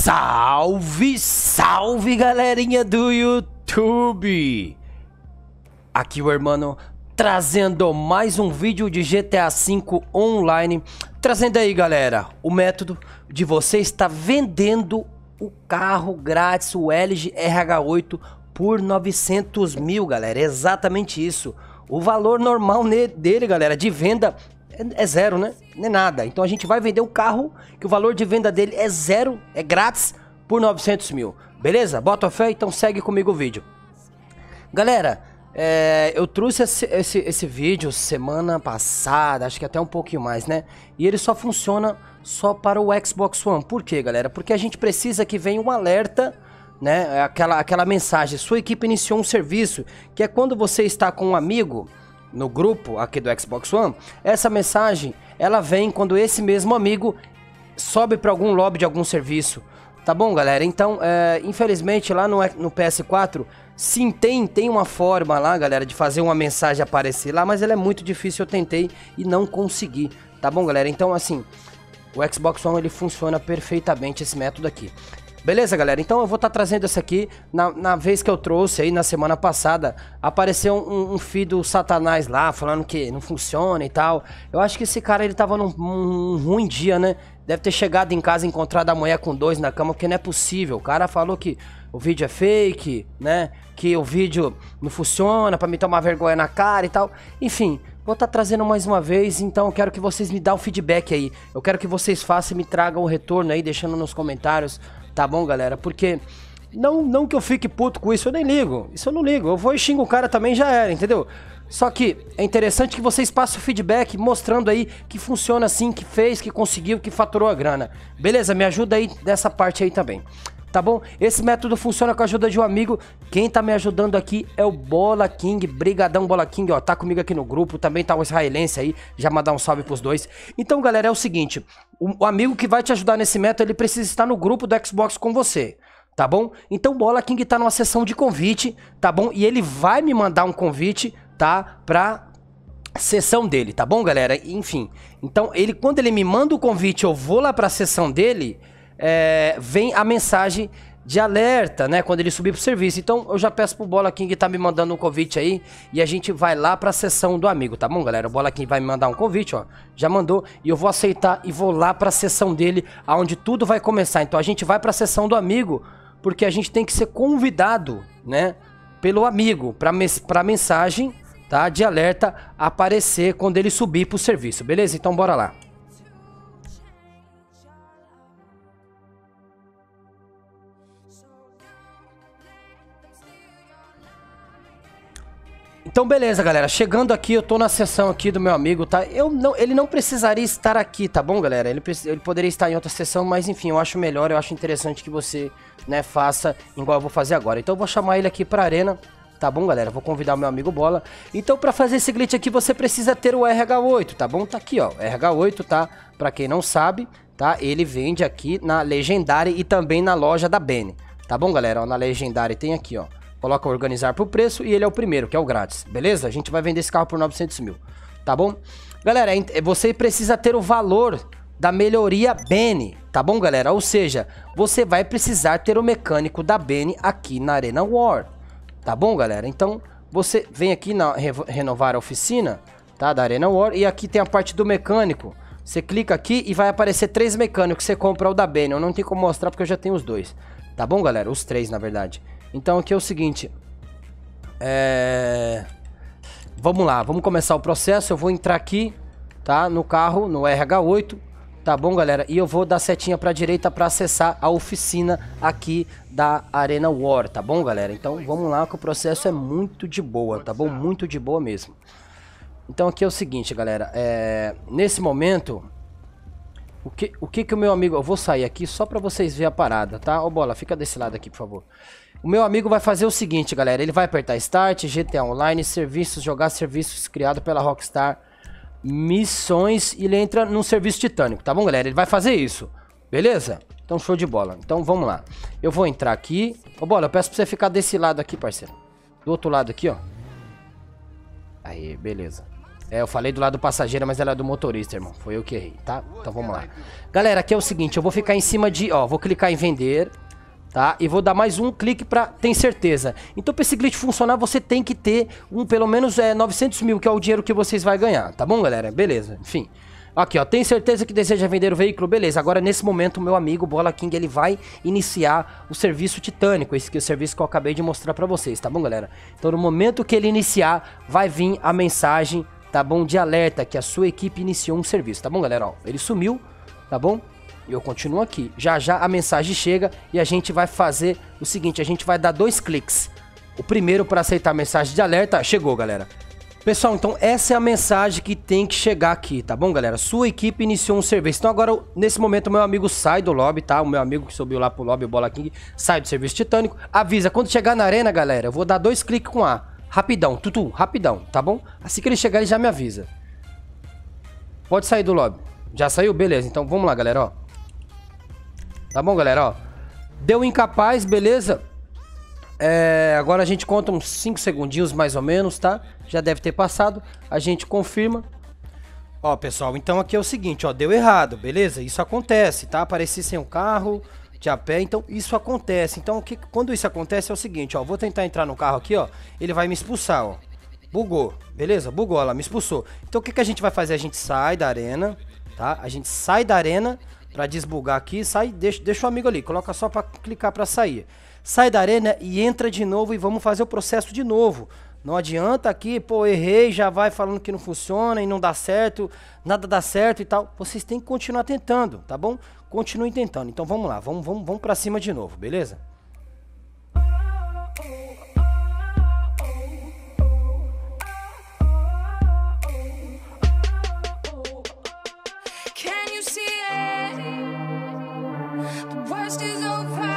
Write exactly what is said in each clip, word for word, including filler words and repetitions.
Salve, salve galerinha do YouTube! Aqui o Hermano trazendo mais um vídeo de G T A cinco Online. Trazendo aí, galera, o método de você estar vendendo o carro grátis, o L G R H oito, por novecentos mil, galera. É exatamente isso. O valor normal dele, galera, de venda é zero, né? Não é nada. Então a gente vai vender o carro que o valor de venda dele é zero, é grátis, por novecentos mil. Beleza? Bota fé? Então segue comigo o vídeo. Galera, é, eu trouxe esse, esse, esse vídeo semana passada, acho que até um pouquinho mais, né? E ele só funciona só para o Xbox One. Por quê, galera? Porque a gente precisa que venha um alerta, né? Aquela, aquela mensagem: sua equipe iniciou um serviço, que é quando você está com um amigo no grupo aqui do Xbox One. Essa mensagem, ela vem quando esse mesmo amigo sobe para algum lobby de algum serviço. Tá bom, galera? Então, é, infelizmente, lá no, no P S quatro, sim, tem, tem uma forma lá, galera, de fazer uma mensagem aparecer lá, mas ela é muito difícil, eu tentei e não consegui. Tá bom, galera? Então, assim, o Xbox One, ele funciona perfeitamente, esse método aqui. Beleza, galera? Então eu vou estar tá trazendo esse aqui. Na, na vez que eu trouxe aí, na semana passada, apareceu um, um feed do Satanás lá, falando que não funciona e tal. Eu acho que esse cara, ele tava num, num ruim dia, né? Deve ter chegado em casa e encontrado a mulher com dois na cama, porque não é possível. O cara falou que o vídeo é fake, né? Que o vídeo não funciona, pra me tomar vergonha na cara e tal. Enfim, vou estar tá trazendo mais uma vez, então eu quero que vocês me dêem um feedback aí. Eu quero que vocês façam e me tragam o retorno aí, deixando nos comentários. Tá bom, galera? Porque não, não que eu fique puto com isso, eu nem ligo. Isso eu não ligo. Eu vou e xingo o cara também, já era, entendeu? Só que é interessante que vocês passem o feedback mostrando aí que funciona assim, que fez, que conseguiu, que faturou a grana. Beleza? Me ajuda aí dessa parte aí também. Tá bom? Esse método funciona com a ajuda de um amigo. Quem tá me ajudando aqui é o Bola King. Brigadão, Bola King, ó. Tá comigo aqui no grupo. Também tá o israelense aí. Já mandar um salve pros dois. Então, galera, é o seguinte. O, o amigo que vai te ajudar nesse método, ele precisa estar no grupo do Xbox com você. Tá bom? Então, o Bola King tá numa sessão de convite. Tá bom? E ele vai me mandar um convite, tá? Pra sessão dele. Tá bom, galera? Enfim. Então, ele, quando ele me manda o convite, eu vou lá pra sessão dele... É, vem a mensagem de alerta, né, quando ele subir pro serviço. Então eu já peço pro Bola King que tá me mandando um convite aí, e a gente vai lá pra sessão do amigo, tá bom, galera? O Bola King vai me mandar um convite, ó, já mandou, e eu vou aceitar e vou lá pra sessão dele, aonde tudo vai começar. Então a gente vai pra sessão do amigo, porque a gente tem que ser convidado, né, pelo amigo, pra, mes pra mensagem, tá, de alerta aparecer quando ele subir pro serviço, beleza? Então bora lá. Então beleza, galera, chegando aqui, eu tô na sessão aqui do meu amigo, tá? Eu não, ele não precisaria estar aqui, tá bom, galera? Ele, ele poderia estar em outra sessão, mas enfim, eu acho melhor, eu acho interessante que você, né, faça igual eu vou fazer agora. Então eu vou chamar ele aqui pra arena, tá bom, galera? Vou convidar o meu amigo Bola. Então pra fazer esse glitch aqui, você precisa ter o R H oito, tá bom? Tá aqui, ó, R H oito, tá? Pra quem não sabe, tá? Ele vende aqui na Legendary e também na loja da Bene, tá bom, galera? Ó, na Legendary tem aqui, ó. Coloca organizar por preço e ele é o primeiro, que é o grátis, beleza? A gente vai vender esse carro por novecentos mil, tá bom? Galera, você precisa ter o valor da melhoria Bene, tá bom, galera? Ou seja, você vai precisar ter o mecânico da Bene aqui na Arena War, tá bom, galera? Então, você vem aqui na renovar a oficina, tá? Da Arena War, e aqui tem a parte do mecânico. Você clica aqui e vai aparecer três mecânicos, você compra o da Bene. Eu não tenho como mostrar porque eu já tenho os dois, tá bom, galera? Os três, na verdade. Então aqui é o seguinte, é... vamos lá, vamos começar o processo. Eu vou entrar aqui, tá, no carro, no R H oito, tá bom, galera? E eu vou dar setinha pra direita pra acessar a oficina aqui da Arena War, tá bom, galera? Então vamos lá que o processo é muito de boa, tá bom? Muito de boa mesmo. Então aqui é o seguinte, galera, é... nesse momento... O que, o que que o meu amigo... Eu vou sair aqui só pra vocês verem a parada, tá? Ô, Bola, fica desse lado aqui, por favor. O meu amigo vai fazer o seguinte, galera. Ele vai apertar Start, G T A Online, Serviços, jogar serviços criado pela Rockstar, Missões, e ele entra num serviço titânico, tá bom, galera? Ele vai fazer isso, beleza? Então, show de bola. Então, vamos lá. Eu vou entrar aqui. Ô, Bola, eu peço pra você ficar desse lado aqui, parceiro. Do outro lado aqui, ó. Aí, beleza. É, eu falei do lado do passageiro, mas ela é do motorista, irmão. Foi eu que errei, tá? Então vamos lá. Galera, aqui é o seguinte, eu vou ficar em cima de... Ó, vou clicar em vender, tá? E vou dar mais um clique pra ter certeza. Então pra esse glitch funcionar, você tem que ter um, pelo menos é, novecentos mil, que é o dinheiro que vocês vão ganhar, tá bom, galera? Beleza, enfim. Aqui, ó, tem certeza que deseja vender o veículo? Beleza, agora nesse momento o meu amigo Bola King, ele vai iniciar o serviço titânico, esse que é o serviço que eu acabei de mostrar pra vocês, tá bom, galera? Então no momento que ele iniciar, vai vir a mensagem, tá bom, de alerta, que a sua equipe iniciou um serviço, tá bom, galera? Ó, ele sumiu, tá bom? E eu continuo aqui. Já já a mensagem chega e a gente vai fazer o seguinte, a gente vai dar dois cliques. O primeiro para aceitar a mensagem de alerta, chegou, galera. Pessoal, então essa é a mensagem que tem que chegar aqui, tá bom, galera? Sua equipe iniciou um serviço. Então agora, nesse momento, o meu amigo sai do lobby, tá? O meu amigo que subiu lá pro lobby, o Bola King, sai do serviço titânico. Avisa, quando chegar na arena, galera, eu vou dar dois cliques com A. Rapidão, tutu, rapidão, tá bom? Assim que ele chegar, ele já me avisa. Pode sair do lobby. Já saiu? Beleza, então vamos lá, galera, ó. Tá bom, galera, ó. Deu incapaz, beleza? É, agora a gente conta uns cinco segundinhos mais ou menos, tá? Já deve ter passado. A gente confirma. Ó, pessoal, então aqui é o seguinte, ó. Deu errado, beleza? Isso acontece, tá? Apareci sem o carro, de a pé, então isso acontece. Então, que, quando isso acontece é o seguinte, ó. Vou tentar entrar no carro aqui, ó. Ele vai me expulsar, ó. Bugou, beleza? Bugou, ela me expulsou. Então o que, que a gente vai fazer? A gente sai da arena, tá? A gente sai da arena pra desbugar aqui. Sai, deixa, deixa o amigo ali. Coloca só pra clicar pra sair. Sai da arena e entra de novo e vamos fazer o processo de novo. Não adianta aqui, pô, errei, já vai falando que não funciona e não dá certo, nada dá certo e tal. Vocês têm que continuar tentando, tá bom? Continuem tentando. Então vamos lá, vamos, vamos, vamos pra cima de novo, beleza? Can you see it? The worst is over.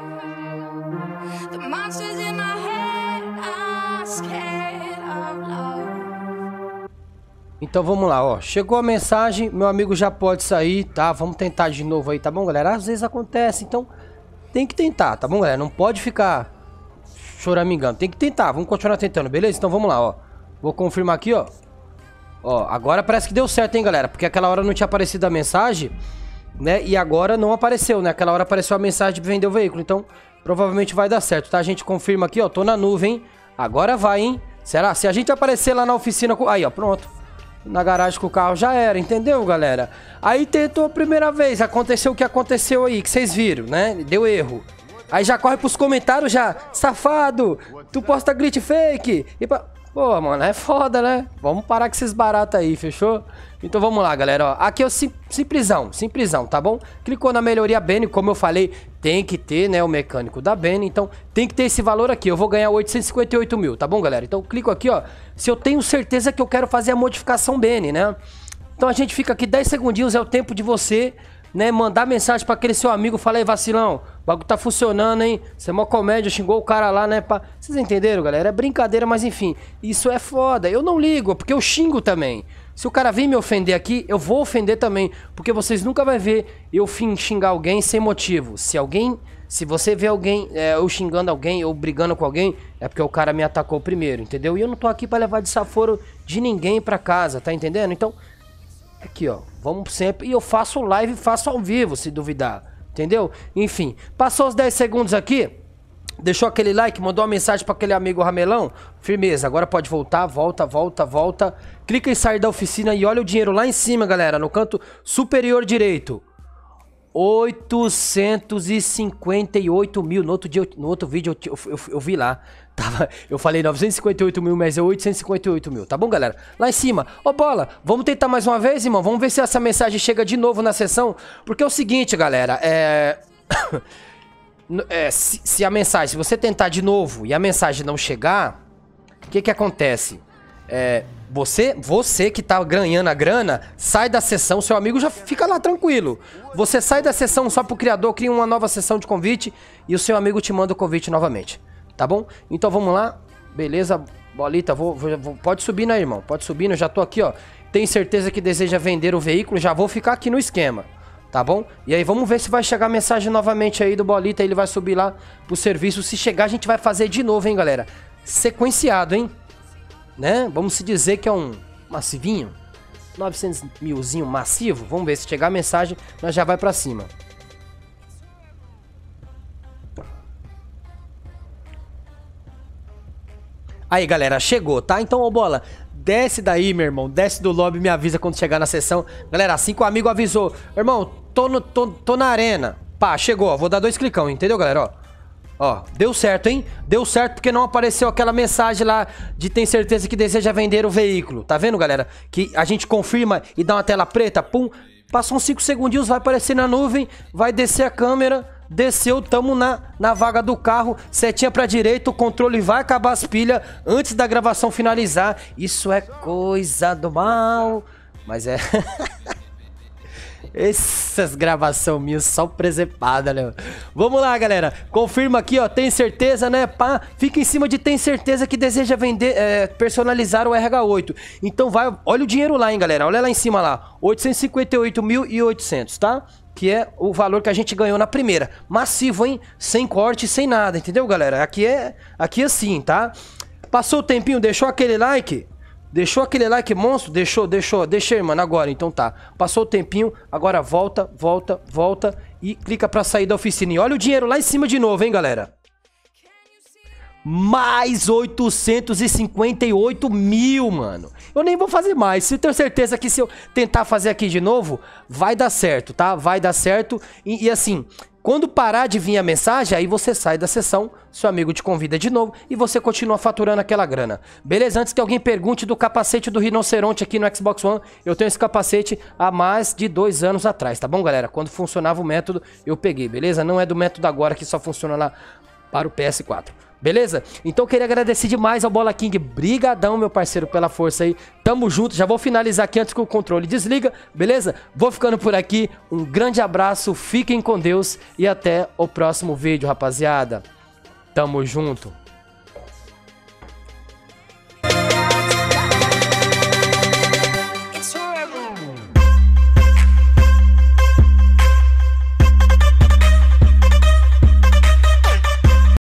The monsters in my head are scared of love. Então vamos lá, ó. Chegou a mensagem, meu amigo já pode sair, tá? Vamos tentar de novo aí, tá bom, galera? Às vezes acontece, então tem que tentar, tá bom, galera? Não pode ficar choramingando, tem que tentar, vamos continuar tentando, beleza? Então vamos lá, ó. Vou confirmar aqui, ó. Ó, agora parece que deu certo, hein, galera? Porque aquela hora não tinha aparecido a mensagem, né? E agora não apareceu, né? Aquela hora apareceu a mensagem de vender o veículo, então provavelmente vai dar certo, tá? A gente confirma aqui, ó. Tô na nuvem. Agora vai, hein? Será? Se a gente aparecer lá na oficina... Com... Aí, ó. Pronto. Na garagem com o carro já era, entendeu, galera? Aí tentou a primeira vez. Aconteceu o que aconteceu aí, que vocês viram, né? Deu erro. Aí já corre pros comentários já. Safado! Tu posta glitch fake! E pra... Pô, mano, é foda, né? Vamos parar com esses baratos aí, fechou? Então vamos lá, galera, ó. Aqui é o sim, simplesão, simplesão, tá bom? Clicou na melhoria Bene, como eu falei, tem que ter, né, o mecânico da Bene. Então tem que ter esse valor aqui, eu vou ganhar oitocentos e cinquenta e oito mil, tá bom, galera? Então clico aqui, ó, se eu tenho certeza que eu quero fazer a modificação Bene, né? Então a gente fica aqui dez segundinhos, é o tempo de você... né, mandar mensagem pra aquele seu amigo, fala aí, vacilão, o bagulho tá funcionando, hein, você é mó comédia, xingou o cara lá, né, pá. Vocês entenderam, galera? É brincadeira, mas enfim, isso é foda, eu não ligo, porque eu xingo também. Se o cara vir me ofender aqui, eu vou ofender também, porque vocês nunca vão ver eu xingar alguém sem motivo. Se alguém, se você vê alguém, é, eu xingando alguém, ou brigando com alguém, é porque o cara me atacou primeiro, entendeu? E eu não tô aqui pra levar desaforo de ninguém pra casa, tá entendendo? Então... aqui, ó, vamos sempre, e eu faço live, faço ao vivo, se duvidar, entendeu? Enfim, passou os dez segundos aqui, deixou aquele like, mandou uma mensagem para aquele amigo ramelão, firmeza, agora pode voltar, volta, volta, volta, clica em sair da oficina e olha o dinheiro lá em cima, galera, no canto superior direito, oitocentos e cinquenta e oito mil, no outro dia, no outro vídeo eu, eu, eu, eu vi lá, tava, eu falei novecentos e cinquenta e oito mil, mas é oitocentos e cinquenta e oito mil, tá bom, galera? Lá em cima, ô Bola, vamos tentar mais uma vez, irmão, vamos ver se essa mensagem chega de novo na sessão, porque é o seguinte, galera, é... é se, se a mensagem, se você tentar de novo e a mensagem não chegar, o que que acontece? É... Você, você que tá ganhando a grana, sai da sessão, seu amigo já fica lá tranquilo. Você sai da sessão só pro criador, cria uma nova sessão de convite e o seu amigo te manda o convite novamente, tá bom? Então vamos lá, beleza, Bolita, vou, vou, vou, pode subir, né, irmão? Pode subir, eu já tô aqui, ó. Tem certeza que deseja vender o veículo, já vou ficar aqui no esquema, tá bom? E aí vamos ver se vai chegar a mensagem novamente aí do Bolita, ele vai subir lá pro serviço. Se chegar, a gente vai fazer de novo, hein, galera? Sequenciado, hein? Né? Vamos se dizer que é um massivinho. novecentos milzinho massivo. Vamos ver, se chegar a mensagem, nós já vai pra cima. Aí, galera, chegou, tá? Então, ô Bola, desce daí, meu irmão. Desce do lobby e me avisa quando chegar na sessão. Galera, assim que o amigo avisou. Irmão, tô, no, tô, tô na arena. Pá, chegou, ó. Vou dar dois clicão, entendeu, galera? Ó. Ó, deu certo, hein? Deu certo porque não apareceu aquela mensagem lá de tem certeza que deseja vender o veículo. Tá vendo, galera? Que a gente confirma e dá uma tela preta, pum. Passou uns cinco segundinhos, vai aparecer na nuvem, vai descer a câmera, desceu, tamo na, na vaga do carro, setinha pra direita, o controle vai acabar as pilhas antes da gravação finalizar. Isso é coisa do mal, mas é... Essas gravações minhas só presepada, né? Vamos lá, galera. Confirma aqui, ó. Tem certeza, né? Pá, fica em cima de tem certeza que deseja vender, é, personalizar o R H oito. Então vai, olha o dinheiro lá, hein, galera. Olha lá em cima lá. oitocentos e cinquenta e oito mil e oitocentos, tá? Que é o valor que a gente ganhou na primeira. Massivo, hein? Sem corte, sem nada, entendeu, galera? Aqui é, aqui é assim, tá? Passou o tempinho, deixou aquele like... Deixou aquele like monstro? Deixou, deixou, deixei, mano, agora, então tá. Passou o tempinho, agora volta, volta, volta e clica pra sair da oficina. E olha o dinheiro lá em cima de novo, hein, galera. Mais oitocentos e cinquenta e oito mil, mano. Eu nem vou fazer mais. Eu tenho certeza que se eu tentar fazer aqui de novo, vai dar certo, tá? Vai dar certo. E, e assim... Quando parar de vir a mensagem, aí você sai da sessão, seu amigo te convida de novo e você continua faturando aquela grana. Beleza? Antes que alguém pergunte do capacete do rinoceronte aqui no Xbox One, eu tenho esse capacete há mais de dois anos atrás, tá bom, galera? Quando funcionava o método, eu peguei, beleza? Não é do método agora que só funciona lá para o P S quatro. Beleza? Então eu queria agradecer demais ao Bola King. Brigadão, meu parceiro, pela força aí. Tamo junto. Já vou finalizar aqui antes que o controle desliga. Beleza? Vou ficando por aqui. Um grande abraço. Fiquem com Deus. E até o próximo vídeo, rapaziada. Tamo junto.